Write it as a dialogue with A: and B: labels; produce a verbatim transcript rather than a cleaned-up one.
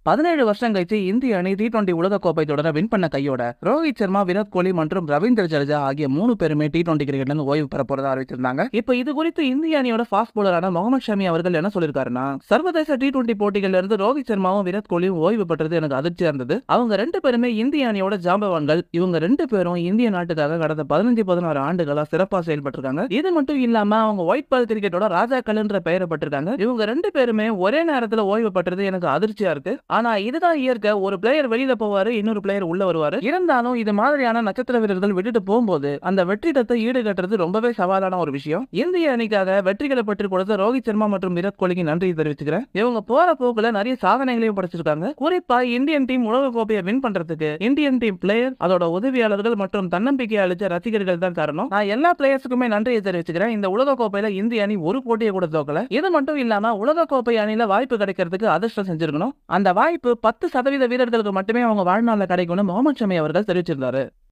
A: பதினேழு வருஷம் கழிச்சு இந்திய அணி டி டுவெண்டி உலக கோப்பை தொடர வின் பண்ண கையோட ரோஹித் சர்மா, விராட் கோலி மற்றும் ரவீந்திர ஜடேஜா ஆகிய மூணு பேருமே டி டுவெண்டி கிரிக்கெட்ல இருந்து ஓய்வு பெற போறதா அறிவிச்சிருந்தாங்க. இப்போ இது குறித்து இந்திய அணியோட ஃபாஸ்ட் பவுலரான முகமது ஷமி அவர்கள் என்ன சொல்லிருக்காருன்னா, சர்வதேச டி டுவெண்டி போட்டிகள்ல இருந்து ரோஹித் சர்மாவும் விராட் கோலியும் ஓய்வு பெற்றது எனக்கு அதிர்ச்சியா இருந்தது. அவங்க ரெண்டு பேருமே இந்திய அணியோட ஜாம்பவான்கள். இவங்க ரெண்டு பேரும் இந்திய நாட்டுக்காக கடந்த பதினஞ்சு பதினாறு ஆண்டுகளா சிறப்பா செயல்பட்டிருக்காங்க. இது மட்டும் இல்லாம அவங்க ஒயிட் பால் கிரிக்கெட்டோட ராஜாக்கள் என்ற பெயரை பெற்றிருக்காங்க. இவங்க ரெண்டு பேருமே ஒரே நேரத்துல ஓய்வு பெற்றது எனக்கு அதிர்ச்சியா இருக்கு. ஆனா இதுதான் இயற்கை. ஒரு பிளேயர் வெளியில போவாரு, இன்னொரு பிளேயர் உள்ள வருவாரு. இருந்தாலும் இது மாதிரியான நட்சத்திர வீரர்கள் விட்டுட்டு போகும்போது அந்த வெற்றிடத்தை ஈடுகட்டுறது ரொம்பவே சவாலான ஒரு விஷயம். இந்திய அணிக்காக வெற்றிகளை பெற்றுக் கொடுத்த ரோஹித் சர்மா மற்றும் விராட் கோலிக்கு நன்றி தெரிவிச்சுக்கிறேன். இவங்க போற போக்குல நிறைய சாதனைகளையும் படைச்சிருக்காங்க. குறிப்பா இந்தியன் டீம் உலக கோப்பையை வின் பண்றதுக்கு இந்தியன் டீம் பிளேயர், அதோட உதவியாளர்கள் மற்றும் தன்னம்பிக்கை அளிச்ச ரசிகர்கள் தான் காரணம். நான் எல்லா பிளேயர்ஸுக்குமே நன்றியை தெரிவிச்சுக்கிறேன். இந்த உலக கோப்பையில இந்திய அணி ஒரு போட்டியை கூட தோக்கல. இது மட்டும் இல்லாம உலக கோப்பை அணியில வாய்ப்பு கிடைக்கிறதுக்கு அதிர்ஷ்டம் செஞ்சிருக்கணும். அந்த வாய்ப்பு பத்து சதவீத வீரர்களுக்கு மட்டுமே அவங்க வாழ்நாள்ல கிடைக்கும்னு முகமது ஷமி அவர்கள் தெரிவிச்சிருந்தாரு.